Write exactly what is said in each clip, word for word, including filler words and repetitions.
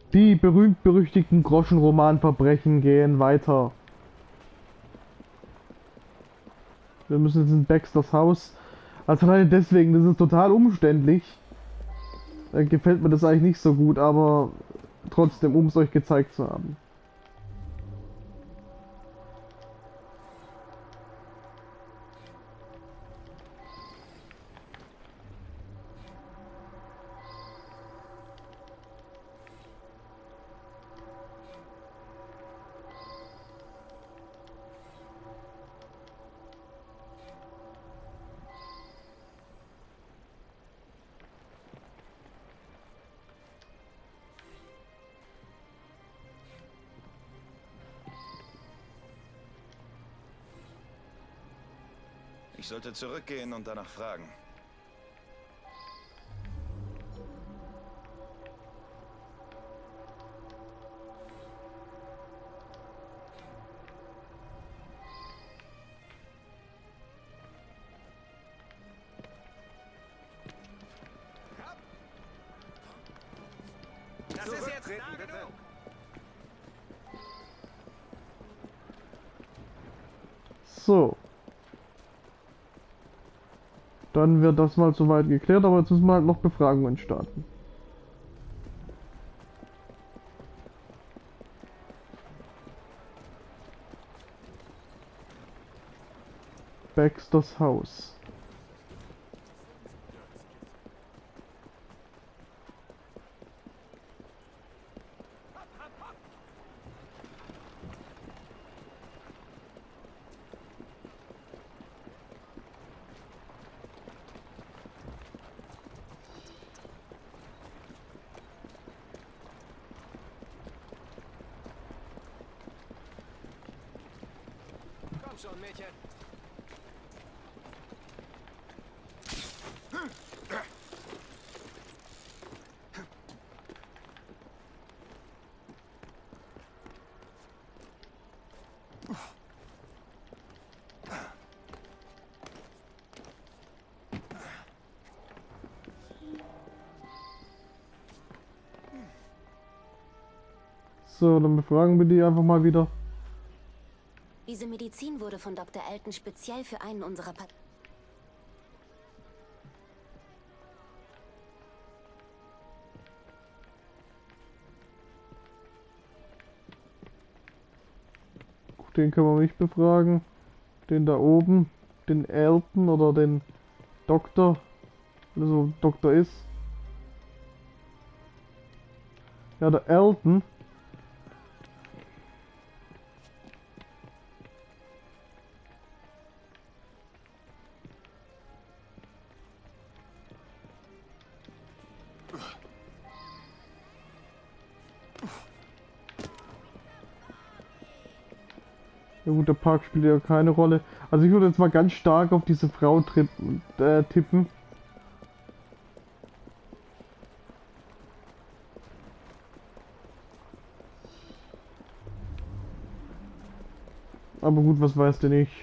Die berühmt-berüchtigten Groschenromanverbrechen gehen weiter. Wir müssen jetzt in Baxters Haus. Also alleine deswegen, das ist total umständlich. Äh, gefällt mir das eigentlich nicht so gut, aber trotzdem, um es euch gezeigt zu haben. Ich sollte zurückgehen und danach fragen. Das ist jetzt nah genug. So. Dann wird das mal soweit geklärt, aber jetzt müssen wir halt noch Befragungen starten. Baxters Haus. Komm schon, Mädchen. So, dann befragen wir die einfach mal wieder. Diese Medizin wurde von Doktor Elton speziell für einen unserer Pat Gut, den können wir nicht befragen. Den da oben, den Elton oder den Doktor, also Doktor ist. Ja, der Elton. Ja gut, der Park spielt ja keine Rolle. Also ich würde jetzt mal ganz stark auf diese Frau trippen, äh, tippen. Aber gut, was weiß denn ich?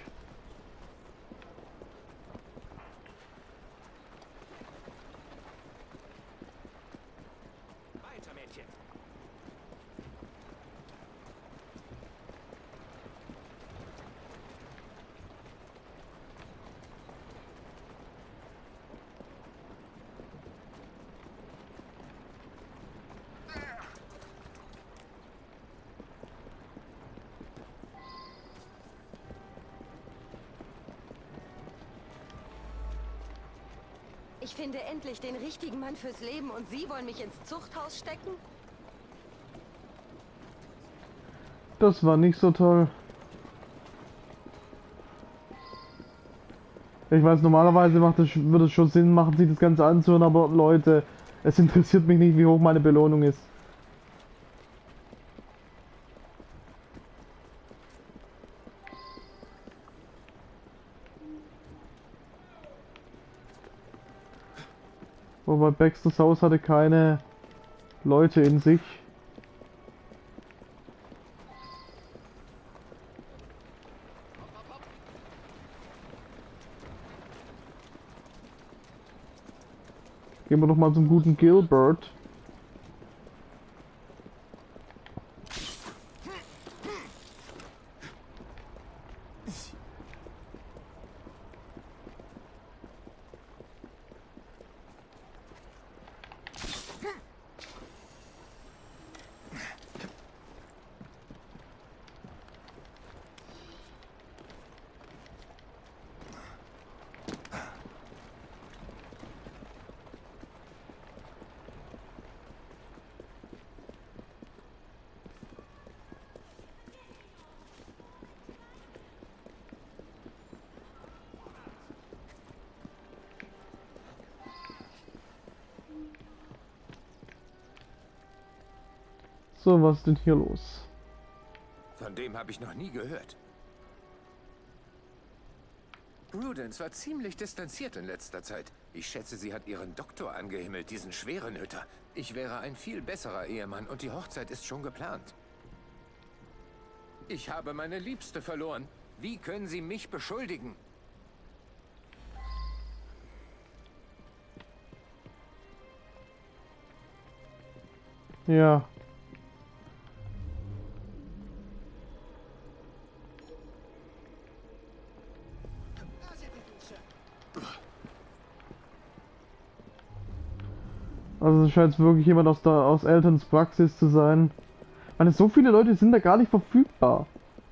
Weiter, Mädchen. Ich finde endlich den richtigen Mann fürs Leben und Sie wollen mich ins Zuchthaus stecken? Das war nicht so toll. Ich weiß, normalerweise macht es, würde es schon Sinn machen, sich das Ganze anzuhören, aber Leute, es interessiert mich nicht, wie hoch meine Belohnung ist. Wobei Baxters Haus hatte keine Leute in sich. Gehen wir doch mal zum guten Gilbert. So, was ist denn hier los? Von dem habe ich noch nie gehört. Prudence war ziemlich distanziert in letzter Zeit. Ich schätze, sie hat ihren Doktor angehimmelt, diesen schweren Hütter. Ich wäre ein viel besserer Ehemann und die Hochzeit ist schon geplant. Ich habe meine Liebste verloren. Wie können Sie mich beschuldigen? Ja. Also es scheint wirklich jemand aus der aus Elterns Praxis zu sein. Ich meine, so viele Leute sind da gar nicht verfügbar.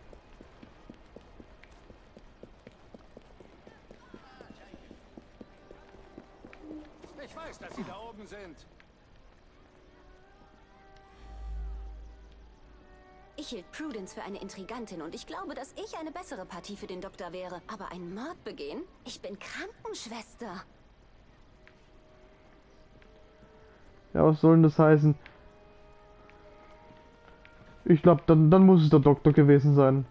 Ich weiß, dass Sie da oben sind. Ich hielt Prudence für eine Intrigantin und ich glaube, dass ich eine bessere Partie für den Doktor wäre. Aber einen Mord begehen? Ich bin Krankenschwester. Ja, was soll denn das heißen? Ich glaube, dann, dann muss es der Doktor gewesen sein.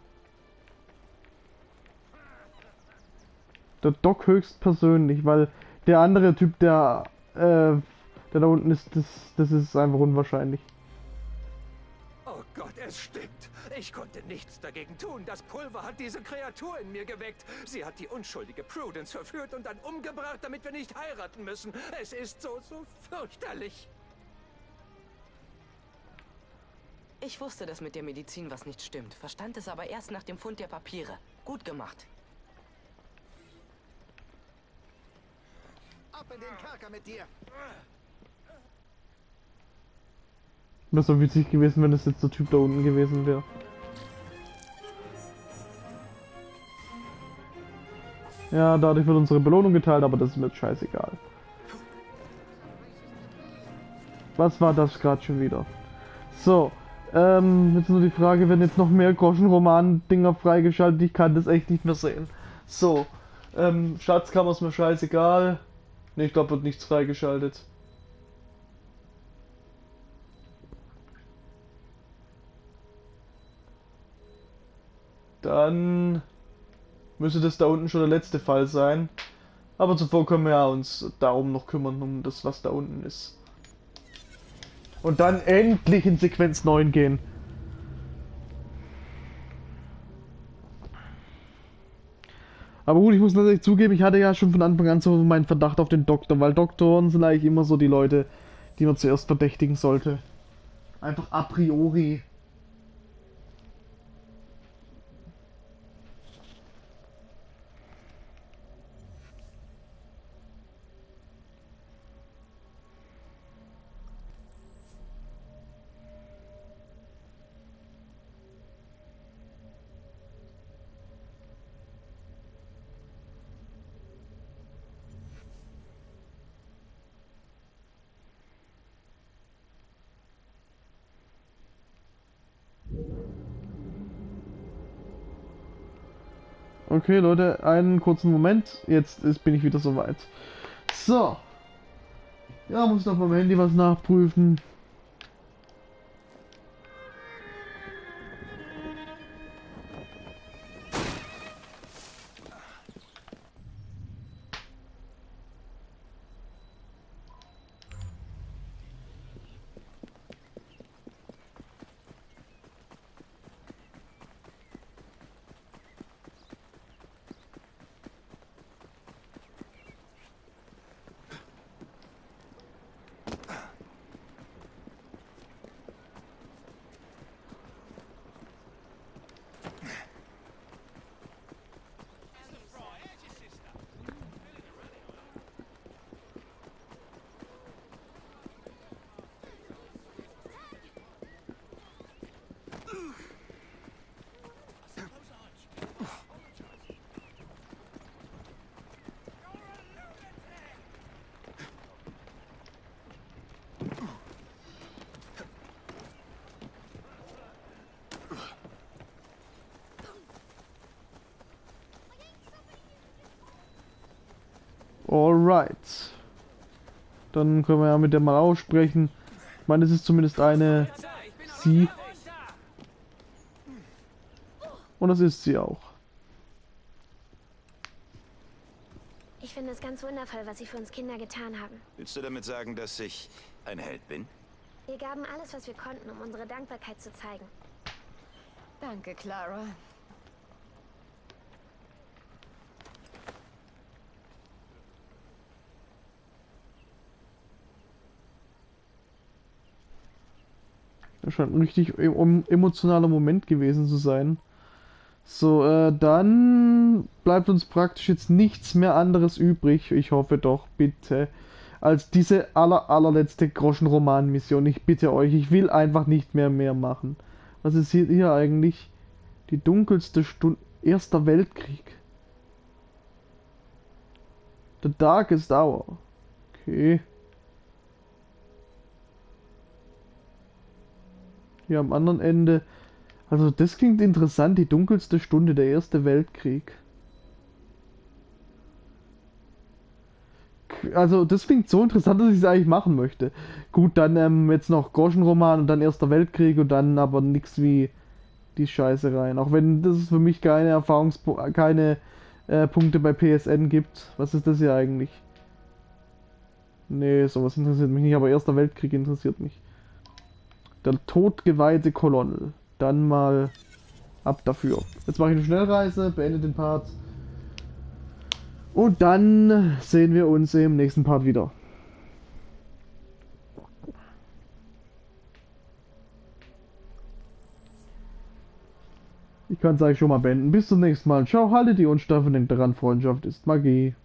Der Doc höchstpersönlich, weil der andere Typ, der, äh, der da unten ist, das, das ist einfach unwahrscheinlich. Oh Gott, es stimmt. Ich konnte nichts dagegen tun. Das Pulver hat diese Kreatur in mir geweckt. Sie hat die unschuldige Prudence verführt und dann umgebracht, damit wir nicht heiraten müssen. Es ist so, so fürchterlich. Ich wusste, dass mit der Medizin was nicht stimmt, verstand es aber erst nach dem Fund der Papiere. Gut gemacht. Ab in den Kerker mit dir. Wäre so witzig gewesen, wenn das jetzt der Typ da unten gewesen wäre. Ja, dadurch wird unsere Belohnung geteilt, aber das ist mir jetzt scheißegal. Was war das gerade schon wieder? So, ähm, jetzt nur die Frage, wenn jetzt noch mehr Groschenroman-Dinger freigeschaltet, ich kann das echt nicht mehr sehen. So, ähm, Schatzkammer ist mir scheißegal. Ne, ich glaube, wird nichts freigeschaltet. Dann müsste das da unten schon der letzte Fall sein. Aber zuvor können wir ja uns darum noch kümmern, um das, was da unten ist. Und dann endlich in Sequenz neun gehen. Aber gut, ich muss natürlich zugeben, ich hatte ja schon von Anfang an so meinen Verdacht auf den Doktor, weil Doktoren sind eigentlich immer so die Leute, die man zuerst verdächtigen sollte. Einfach a priori. Okay, Leute, einen kurzen Moment. Jetzt ist, bin ich wieder soweit. So. Ja, muss noch beim Handy was nachprüfen. Alright. Dann können wir ja mit der mal aussprechen. Ich meine, es ist zumindest eine sie. Und das ist sie auch. Ich finde es ganz wundervoll, was Sie für uns Kinder getan haben. Willst du damit sagen, dass ich ein Held bin? Wir gaben alles, was wir konnten, um unsere Dankbarkeit zu zeigen. Danke, Clara. Das scheint ein richtig em emotionaler Moment gewesen zu sein. So, äh, dann bleibt uns praktisch jetzt nichts mehr anderes übrig. Ich hoffe doch, bitte. Als diese aller, allerletzte Groschen-Roman-Mission. Ich bitte euch, ich will einfach nicht mehr mehr machen. Was ist hier, hier eigentlich? Die dunkelste Stunde. Erster Weltkrieg. The Darkest Hour. Okay. Hier am anderen Ende. Also das klingt interessant, die dunkelste Stunde, der Erste Weltkrieg. Also das klingt so interessant, dass ich es eigentlich machen möchte. Gut, dann ähm, jetzt noch Groschenroman und dann Erster Weltkrieg und dann aber nichts wie die Scheiße rein. Auch wenn das für mich keine Erfahrungspunkte, keine äh, Punkte bei P S N gibt. Was ist das hier eigentlich? Nee, sowas interessiert mich nicht, aber Erster Weltkrieg interessiert mich. Der todgeweihte Colonel. Dann mal ab dafür. Jetzt mache ich eine Schnellreise, beende den Part. Und dann sehen wir uns im nächsten Part wieder. Ich kann es eigentlich schon mal beenden. Bis zum nächsten Mal. Ciao, haltet die Unstrafe, denkt daran, Freundschaft ist Magie.